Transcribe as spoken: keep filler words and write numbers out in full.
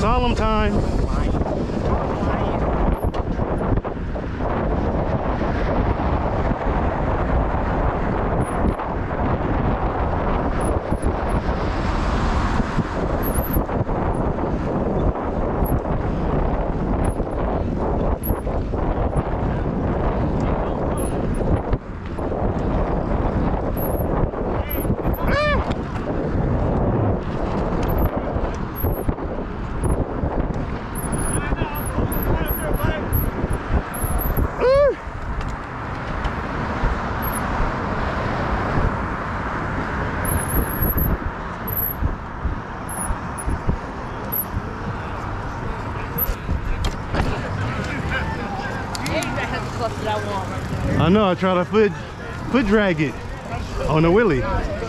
Solemn time. I know, I tried to foot foot drag it on the wheelie.